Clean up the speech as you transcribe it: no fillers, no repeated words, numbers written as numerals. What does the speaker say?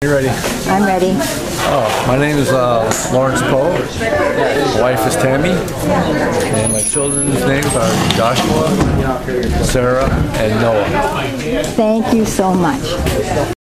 You ready? I'm ready. Oh, my name is Lawrence Poe. My wife is Tammy. And my children's names are Joshua, Sarah, and Noah. Thank you so much.